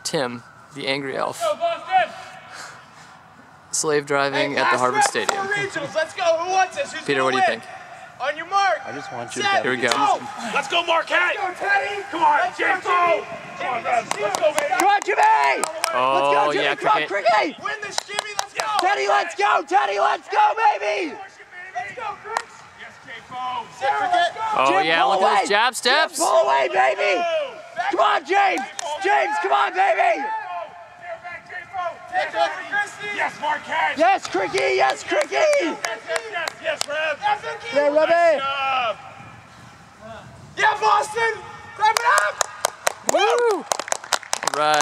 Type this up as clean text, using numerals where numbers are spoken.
Tim, the angry elf. Let's go, Boston! Slave driving at the Harvard Stadium. Let's go. Who wants this? Who's Peter, what do you think? On your mark. I just want you Set. Here we go. Let's go, Marquette. Let's go, Teddy. Come on, James. Come on, Let's go, baby. Come on, Jimmy! Oh, let's go, Jimmy. yeah, Come on, cricket. Cricket! Win this, Jimmy. Let's go. Teddy, let's go! Teddy, let's go, baby! Let's go, Chris. Yes, K-Fo. Oh, Jim, yeah, pull look at away. those jab steps. Jim, pull away, baby! Come on, James! James, come on, baby! Yes, Marquette. Yes, Cricket! Yes, Cricket! Yes, Rev. Yeah, Revy! Nice job. Yeah, Boston. Clap it up. Woo!